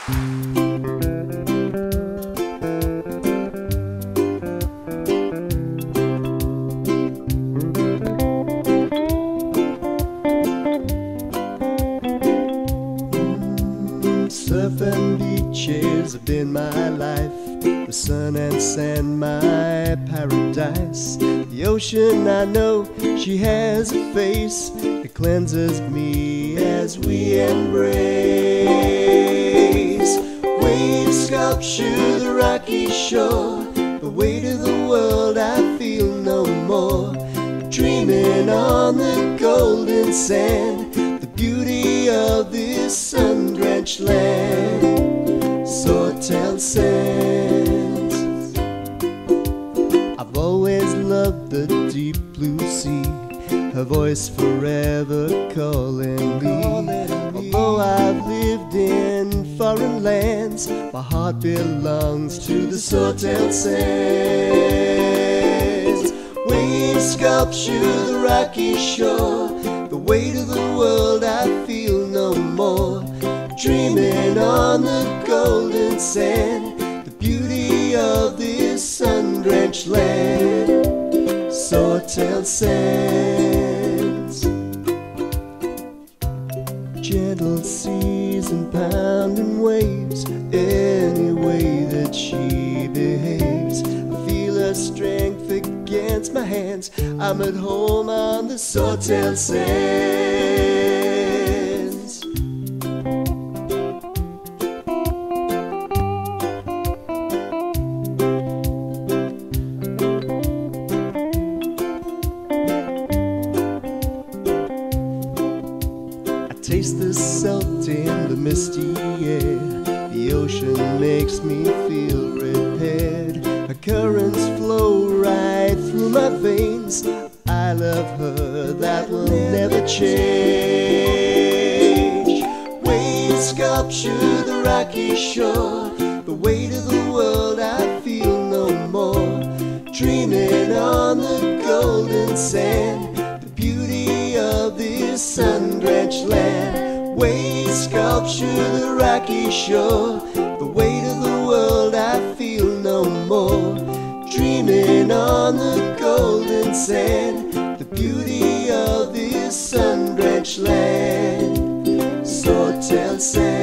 Surf and beaches have been my life, the sun and sand my paradise. The ocean, I know she has a face that cleanses me as we embrace. Wave sculpture the rocky shore, the weight of the world I feel no more. Dreaming on the golden sand, the beauty of this sun-drenched land. Sawtelle Sands. I've always loved the deep blue sea, her voice forever calling me. Although I've lived in foreign lands, my heart belongs to the Sawtelle Sands. Wave sculpture the rocky shore, the weight of the world I feel no more. Dreaming on the golden sand, the beauty of this sun-drenched land. Sawtelle Sands. Gentle seas and pounding waves, any way that she behaves, I feel her strength against my hands. I'm at home on the Sawtelle Sands. I taste the salt in the misty air, the ocean makes me feel repaired. Her currents flow right through my veins. I love her, that will never change. Wave sculpture the rocky shore, the weight of the world I feel no more. Dreaming on the golden sand, the beauty of this sun-drenched land. Wave sculpture the rocky shore, the weight of the world I feel no more. Dreaming on the golden sand, the beauty of this sun-drenched land. Sawtelle Sands.